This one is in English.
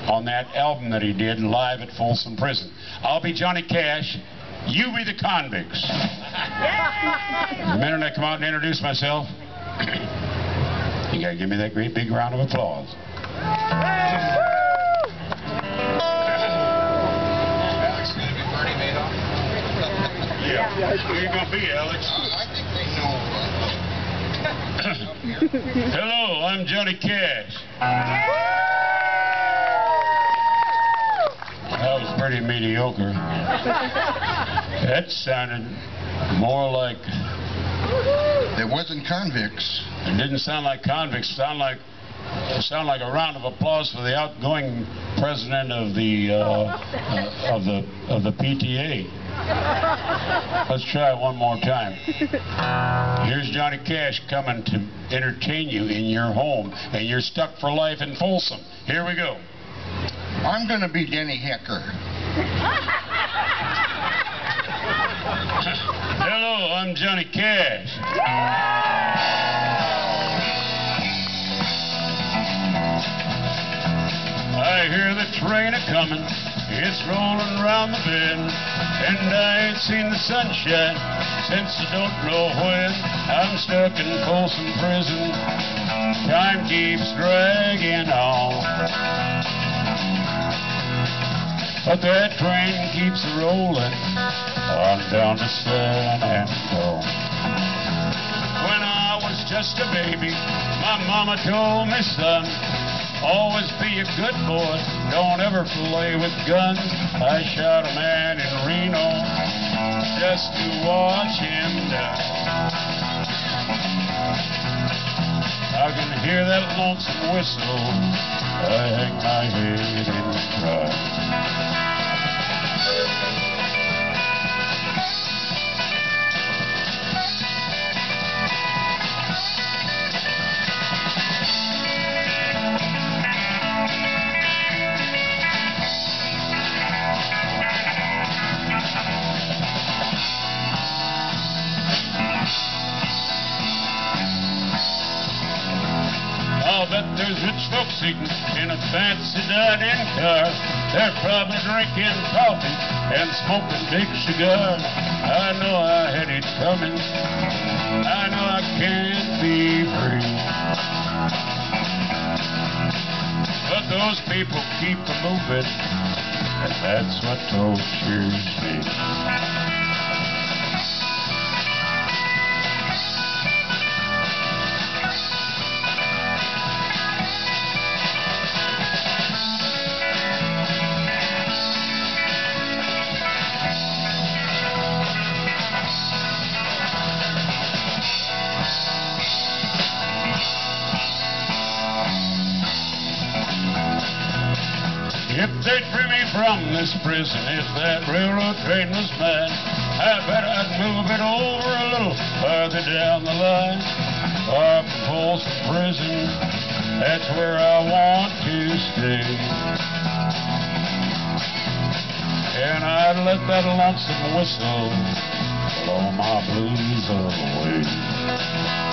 on that album that he did live at Folsom Prison. I'll be Johnny Cash. You be the convicts. The minute I come out and introduce myself, you gotta give me that great big round of applause. Alex is going to be Bernie Madoff? Yeah. Who you gonna be, Alex? I think they know. Hello, I'm Johnny Cash. That was pretty mediocre. That sounded more like... It wasn't convicts. It didn't sound like convicts. It sounded like a round of applause for the outgoing president of the PTA. Let's try it one more time. Here's Johnny Cash coming to entertain you in your home, and you're stuck for life in Folsom. Here we go. I'm going to be Denny Hecker. Hello, I'm Johnny Cash. I hear the train a-comin', it's rolling round the bend, and I ain't seen the sunshine since I don't know when. I'm stuck in Folsom Prison, time keeps dragging on, but that train keeps rolling on down to San Antonio. When I was just a baby, my mama told me, son, always be a good boy, don't ever play with guns. I shot a man in Reno just to watch him die. I can hear that lonesome whistle, I hang my head and cry. I'll bet there's rich folks eating in a fancy dining car. They're probably drinking coffee and smoking big cigars. I know I had it coming. I know I can't be free. But those people keep moving, and that's what tortures me. If they'd free me from this prison, if that railroad train was mine, I bet I'd move it over a little farther down the line. Up in Folsom Prison, that's where I want to stay. And I'd let that lonesome whistle blow my blues away.